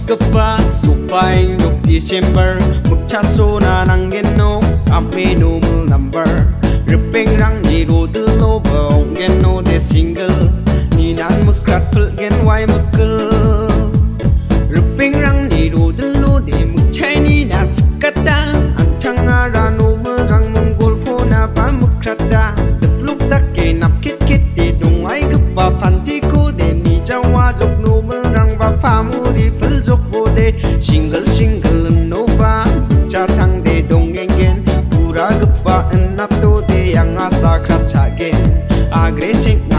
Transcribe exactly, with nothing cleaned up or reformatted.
Kepa supay nuk December Magchasona ng geno Ameno mo number Ripeng rang ni ro de lo bong geno de single Ni nan mukrat pul gen wai mukul Ripeng rang ni ro de lo de mukchai ni na skata Antang ara no mo rang monggol po na pa mukrata Depluk dak ke nap kit kit de dong ai kepa panti ko de ni jawa jok no mo rang ba pa mu di pul jok Single single nova cha thang de dong engen pura gpa nato de yang asa krat chagen agre sing